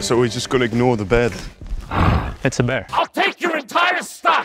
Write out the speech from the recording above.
So we're just gonna ignore the bed? It's a bear. I'll take your entire stock!